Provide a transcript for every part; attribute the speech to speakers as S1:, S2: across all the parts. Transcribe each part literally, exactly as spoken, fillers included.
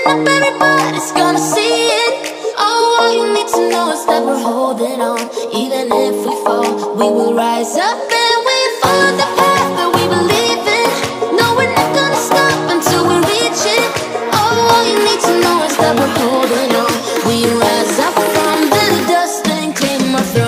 S1: Standing up, everybody's gonna see it. Oh, all you need to know is that we're holding on. Even if we fall, we will rise up and we follow the path that we believe in. No, we're not gonna stop until we reach it. Oh, all you need to know is that we're holding on. We rise up from the dust and claim our throne.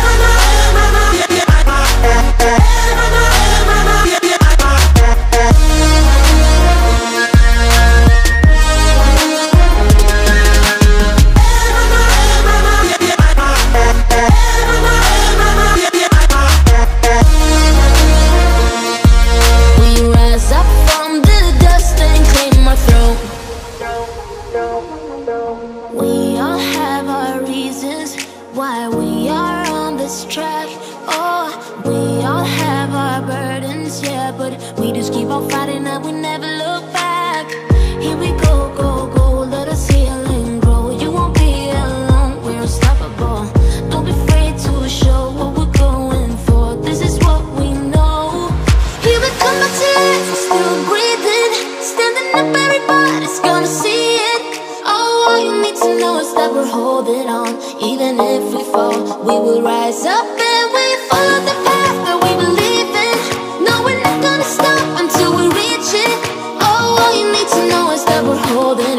S1: We all have our reasons why we are on this track. Oh, we all have our burdens, yeah, but we just keep on fighting and we never look back. Here we go, go, go, let us heal and grow. You won't be alone, we're unstoppable. Don't be afraid to show what we're going for. This is what we know. Here we come back to life, we're still breathing. Standing up, everybody's gonna see it. Oh, all you need to know is that we're holding on. Even if we fall, we will rise up and we follow the path that we believe in. No, we're not gonna stop until we reach it. Oh, all you need to know is that we're holding on.